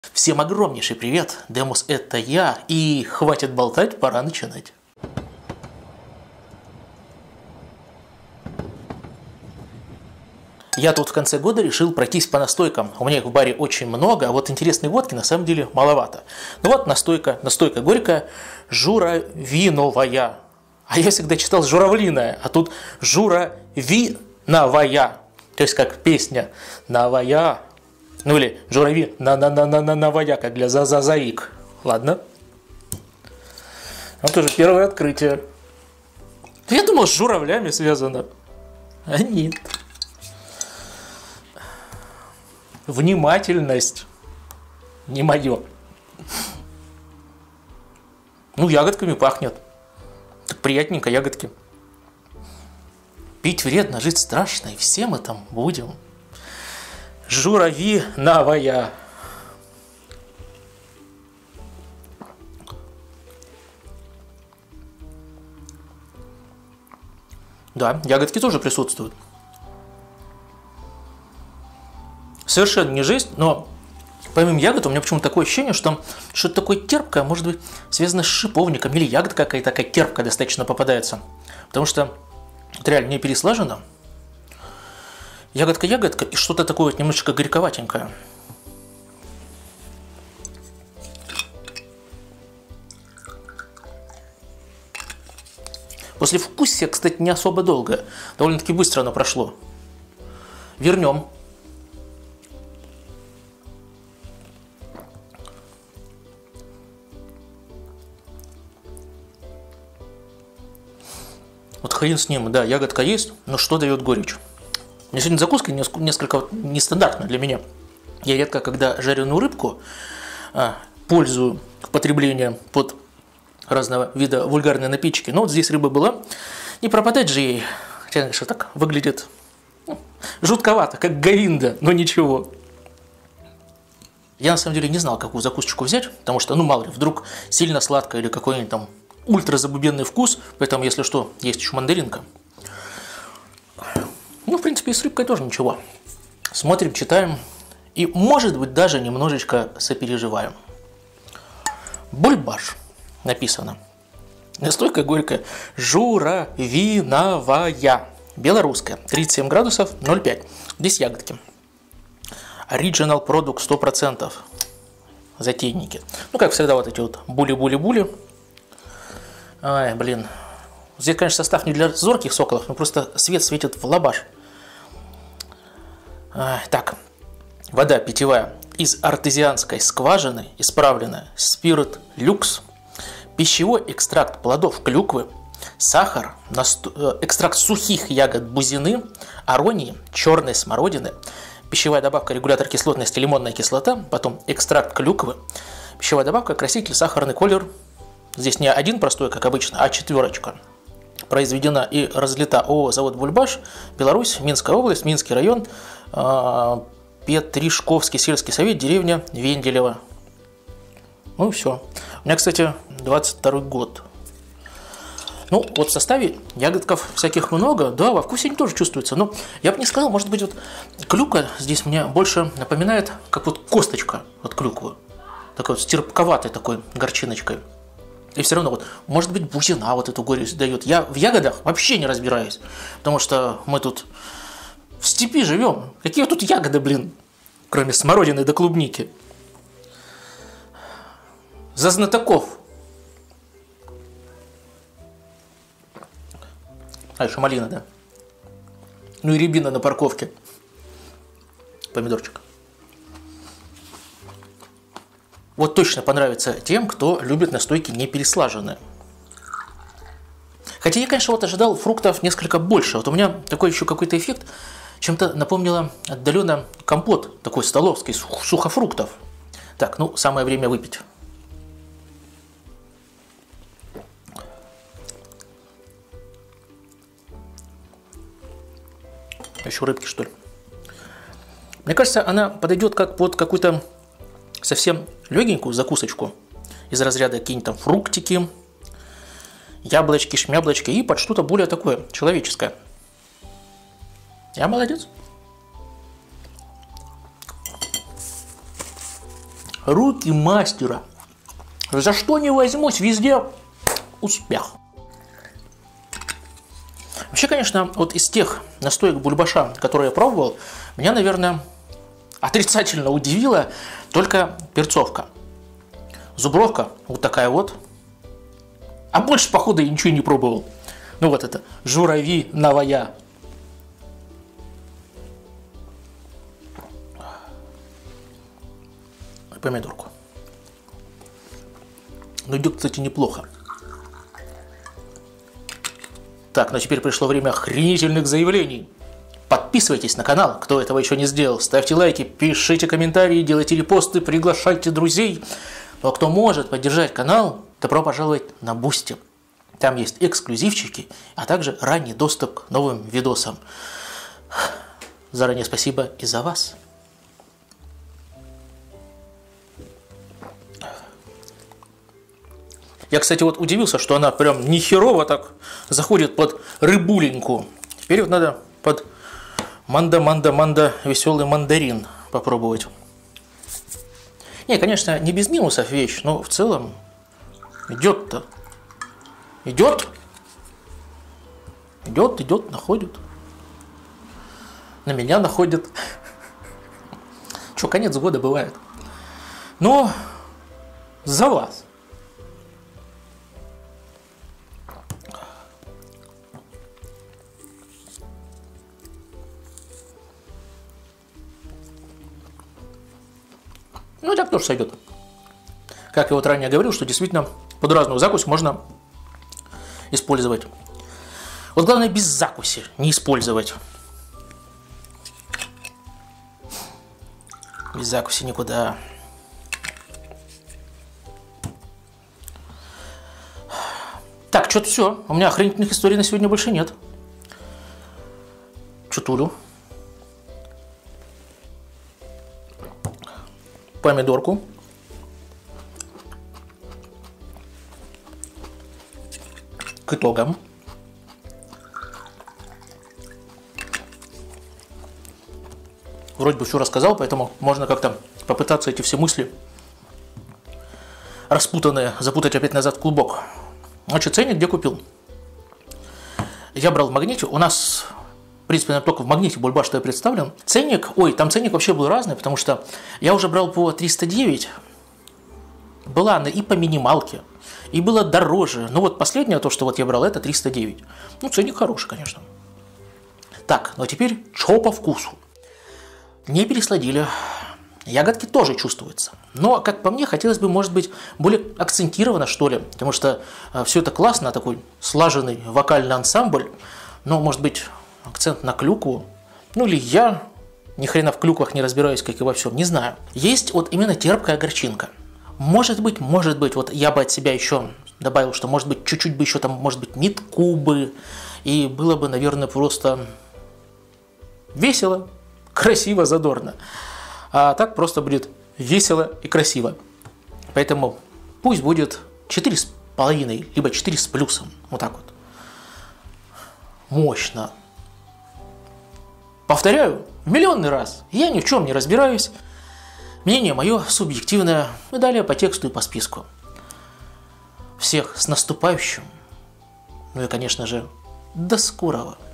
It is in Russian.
Всем огромнейший привет, Демос это я, и хватит болтать, пора начинать. Я тут в конце года решил пройтись по настойкам. У меня их в баре очень много, а вот интересной водки на самом деле маловато. Ну вот настойка горькая, журавиновая. А я всегда читал журавлиная, а тут журавиновая. То есть как песня «Новая». Ну или журавли новая, как для заик. Ладно. Вот уже первое открытие. Я думал, с журавлями связано. А нет. Внимательность. Не мое. Ну, ягодками пахнет. Так приятненько ягодки. Пить вредно, жить страшно, и все мы там будем. Журавиновая. Да, ягодки тоже присутствуют. Совершенно не жесть, но помимо ягод у меня почему-то такое ощущение, что что-то такое терпкое, может быть, связано с шиповником, или ягодка какая-то такая терпкая достаточно попадается. Потому что это реально не переслажено. Ягодка и что-то такое вот немножечко горьковатенькое. Послевкусие, кстати, не особо долго. Довольно-таки быстро оно прошло. Вернем. Вот хрен с ним, да, ягодка есть, но что дает горечь? У меня сегодня закуска несколько нестандартная для меня. Я редко, когда жареную рыбку пользую к потреблению под разного вида вульгарные напитки. Но вот здесь рыба была. Не пропадать же ей. Хотя, конечно, так выглядит жутковато, как говинда, но ничего. Я на самом деле не знал, какую закусочку взять, потому что, ну мало ли, вдруг сильно сладкое или какой-нибудь там ультразабубенный вкус. Поэтому, если что, есть еще мандаринка. Ну, в принципе, и с рыбкой тоже ничего. Смотрим, читаем и, может быть, даже немножечко сопереживаем. Бульбаш написано. Настойка горькая. Журавиновая. Белорусская. 37 градусов, 0,5. Здесь ягодки. Original Product 100%. Затейники. Ну, как всегда, вот эти вот були-були-були. Ай, блин. Здесь, конечно, состав не для зорких соколов, но просто свет светит в лабаш. Так, вода питьевая из артезианской скважины, исправленная, спирт люкс, пищевой экстракт плодов клюквы, сахар, экстракт сухих ягод бузины, аронии, черной смородины, пищевая добавка регулятор кислотности, лимонная кислота, потом экстракт клюквы, пищевая добавка краситель, сахарный колер. Здесь не один простой, как обычно, а четверочка. Произведена и разлита ООО «Завод Бульбаш», Беларусь, Минская область, Минский район, Петришковский сельский совет, деревня Венделево. Ну и все. У меня, кстати, 22 год. Ну, вот в составе ягодков всяких много, да, во вкусе они тоже чувствуются. Но я бы не сказал, может быть, вот клюква здесь мне больше напоминает, как вот косточка от клюквы. Такой вот с терпковатой такой горчиночкой. И все равно, вот, может быть, бузина вот эту горечь дает. Я в ягодах вообще не разбираюсь, потому что мы тут в степи живем. Какие тут ягоды, блин, кроме смородины до клубники? За знатоков. А, еще малина, да. Ну и рябина на парковке. Помидорчик. Вот точно понравится тем, кто любит настойки не переслаженные. Хотя я, конечно, вот ожидал фруктов несколько больше. Вот у меня такой еще какой-то эффект, чем-то напомнило отдаленно компот такой столовский, сухофруктов. Так, ну, самое время выпить. Еще рыбки, что ли? Мне кажется, она подойдет как под какую-то совсем легенькую закусочку из разряда какие-нибудь там фруктики, яблочки, шмяблочки и под что-то более такое человеческое. Я молодец. Руки мастера. За что не возьмусь, везде успех. Вообще, конечно, вот из тех настоек бульбаша, которые я пробовал, меня, наверное, отрицательно удивила только перцовка. Зубровка вот такая вот. А больше, походу, я ничего не пробовал. Ну вот это, журави новая. Помидорку. Ну, идет, кстати, неплохо. Так, ну теперь пришло время охренительных заявлений. Подписывайтесь на канал, кто этого еще не сделал. Ставьте лайки, пишите комментарии, делайте репосты, приглашайте друзей. Ну а кто может поддержать канал, добро пожаловать на Бусти. Там есть эксклюзивчики, а также ранний доступ к новым видосам. Заранее спасибо и за вас. Я, кстати, вот удивился, что она прям нехерово так заходит под рыбуленьку. Теперь вот надо под манда веселый мандарин попробовать. Не, конечно, не без минусов вещь, но в целом идет-то. Идет, находит. На меня находит. Что, конец года бывает. Но за вас. Ну, так тоже сойдет. Как я вот ранее говорил, что действительно под разную закусь можно использовать. Вот главное без закуси не использовать. Без закуси никуда. Так, что-то все. У меня охренительных историй на сегодня больше нет. Чутулю. Помидорку. К итогам. Вроде бы все рассказал, поэтому можно как-то попытаться эти все мысли распутанные запутать опять назад в клубок. Значит, ценник где купил? Я брал в Магните. У нас, в принципе, только в Магните бульбаш что я представлен. Ценник, там ценник вообще был разный, потому что я уже брал по 309. Была она и по минималке, и было дороже. Ну вот последнее, то, что вот я брал, это 309. Ну, ценник хороший, конечно. Так, ну а теперь что по вкусу? Не пересладили. Ягодки тоже чувствуются. Но, как по мне, хотелось бы, может быть, более акцентированно, что ли. Потому что все это классно, такой слаженный вокальный ансамбль. Но, может быть, акцент на клюкву. Ну, или я ни хрена в клюквах не разбираюсь, как и во всем, не знаю. Есть вот именно терпкая горчинка. Может быть, вот я бы от себя еще добавил, что, может быть, чуть-чуть бы еще там, может быть, митку бы. И было бы, наверное, просто весело, красиво, задорно. А так просто будет весело и красиво. Поэтому пусть будет 4,5, либо 4 с плюсом. Вот так вот. Мощно. Повторяю, в миллионный раз. Я ни в чем не разбираюсь. Мнение мое субъективное. И далее по тексту и по списку. Всех с наступающим. Ну и, конечно же, до скорого.